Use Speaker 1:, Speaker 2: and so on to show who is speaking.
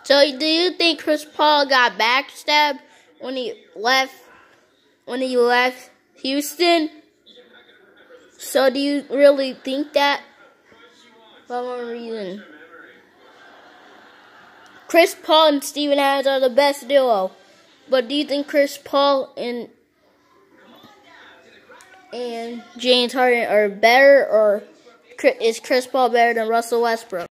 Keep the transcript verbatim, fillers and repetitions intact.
Speaker 1: So do you think Chris Paul got backstabbed when he left when he left Houston? So do you really think that? For one reason. Chris Paul and Steven Adams are the best duo. But do you think Chris Paul and and James Harden are better, or is Chris Paul better than Russell Westbrook?